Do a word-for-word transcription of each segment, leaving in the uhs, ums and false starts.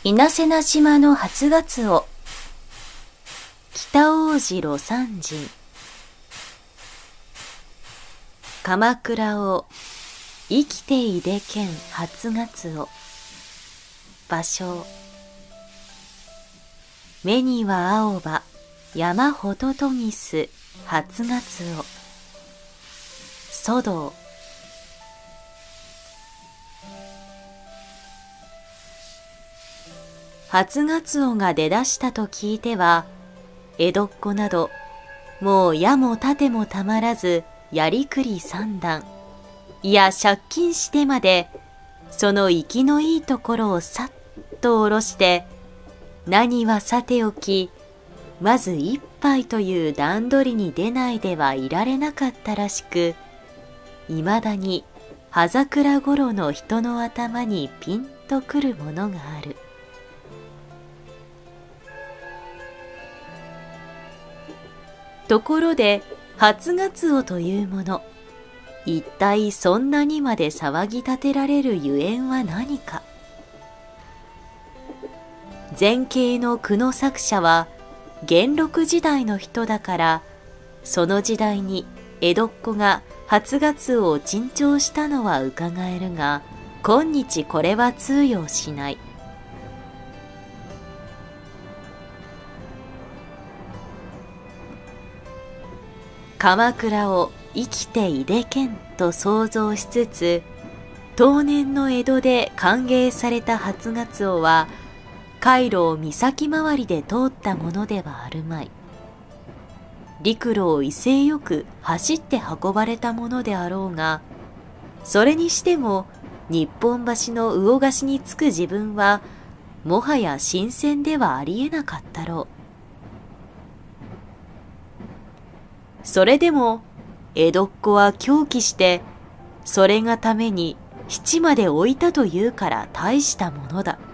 稲瀬名島の初ガツオ、北大路魯山人。鎌倉を生きていでけん初ガツオ。芭蕉。目には青葉山ほととぎす初ガツオ。蘇道。初ガツオが出だしたと聞いては、江戸っ子などもう矢も盾もたまらずやりくり三段、いや借金してまでその生きのいいところをさっと下ろして、何はさておきまず一杯という段取りに出ないではいられなかったらしく、いまだに葉桜ごろの人の頭にピンとくるものがある。ところで初ガツオというもの、一体そんなにまで騒ぎ立てられるゆえんは何か。前景の句の作者は元禄時代の人だから、その時代に江戸っ子が初ガツオを珍重したのはうかがえるが、今日これは通用しない。鎌倉を生きていでけんと想像しつつ、当年の江戸で歓迎された初ガツオは海路を岬回りで通ったものではあるまい。陸路を威勢よく走って運ばれたものであろうが、それにしても日本橋の魚河岸に着く自分はもはや新鮮ではありえなかったろう。それでも江戸っ子は狂気して、それがために七まで置いたというから大したものだ。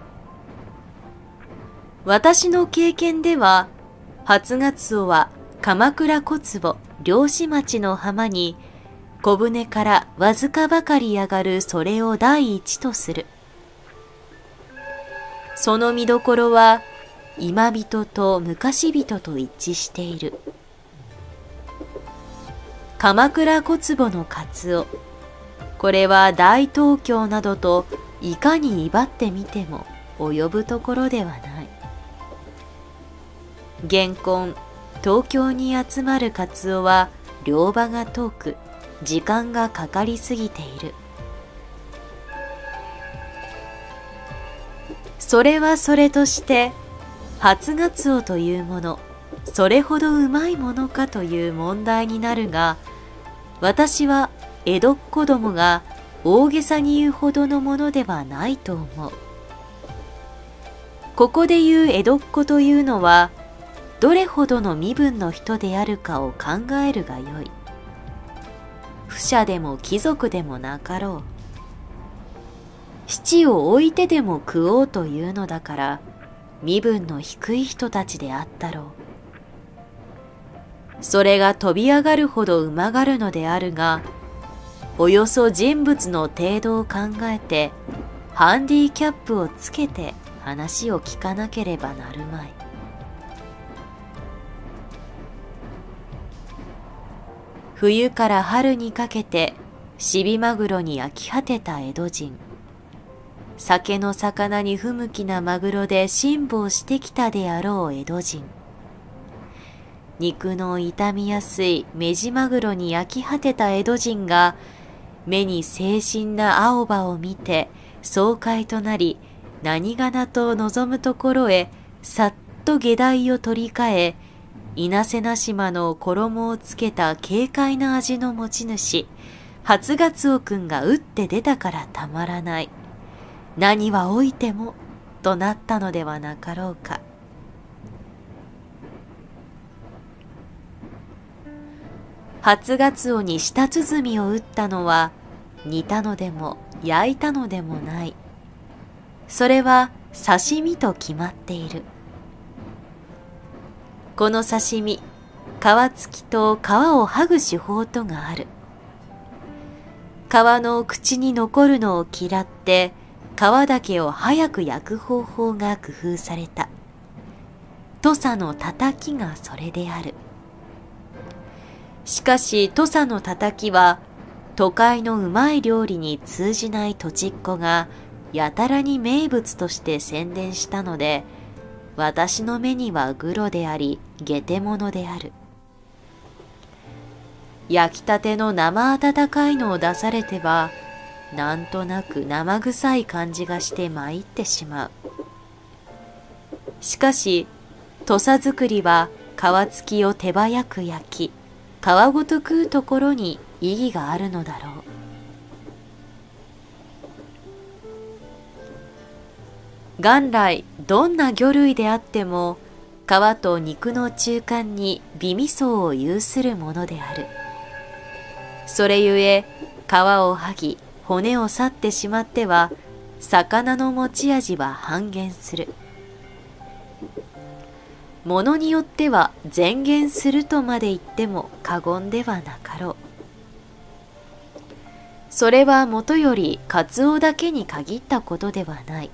私の経験では初ガツオは鎌倉小坪漁師町の浜に小舟からわずかばかり上がるそれを第一とする。その見どころは今人と昔人と一致している。鎌倉小坪のカツオ、これは大東京などといかに威張ってみても及ぶところではない。現今東京に集まるカツオは漁場が遠く時間がかかりすぎている。それはそれとして初ガツオというもの、それほどうまいものかという問題になるが、私は江戸っ子どもが大げさに言うほどのものではないと思う。ここで言う江戸っ子というのはどれほどの身分の人であるかを考えるがよい。不者でも貴族でもなかろう。七を置いてでも食おうというのだから、身分の低い人たちであったろう。それが飛び上がるほどうまがるのであるが、およそ人物の程度を考えてハンディキャップをつけて話を聞かなければなるまい。冬から春にかけてシビマグロに飽き果てた江戸人、酒の魚に不向きなマグロで辛抱してきたであろう江戸人、肉の傷みやすいメジマグロに飽き果てた江戸人が目に清新な青葉を見て爽快となり、何がなと望むところへさっと下代を取り替え、稲瀬名島の衣をつけた軽快な味の持ち主初ガツオくんが打って出たからたまらない、何はおいてもとなったのではなかろうか。初ガツオに舌鼓を打ったのは煮たのでも焼いたのでもない。それは刺身と決まっている。この刺身、皮付きと皮を剥ぐ手法とがある。皮の口に残るのを嫌って皮だけを早く焼く方法が工夫された。土佐のたたきがそれである。しかし土佐のたたきは都会のうまい料理に通じない土地っ子がやたらに名物として宣伝したので、私の目にはグロであり下手者である。焼きたての生温かいのを出されては、なんとなく生臭い感じがして参ってしまう。しかし土佐作りは皮付きを手早く焼き、皮ごと食うところに意義があるのだろう。元来どんな魚類であっても皮と肉の中間に微味噌を有するものである。それゆえ皮を剥ぎ骨を去ってしまっては魚の持ち味は半減する。ものによっては全減するとまで言っても過言ではなかろう。それはもとよりカツオだけに限ったことではない。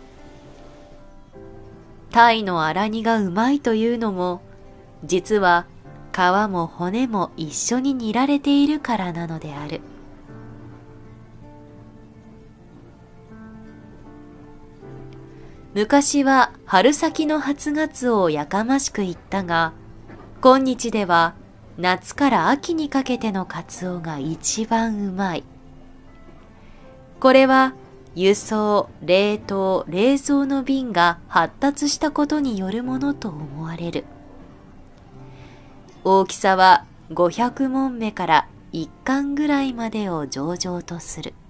鯛の荒煮がうまいというのも、実は皮も骨も一緒に煮られているからなのである。昔は春先の初ガツオをやかましく言ったが、今日では夏から秋にかけてのカツオが一番うまい。これは輸送、冷凍、冷蔵の便が発達したことによるものと思われる。大きさはごひゃくもんめからいっ貫ぐらいまでを上々とする。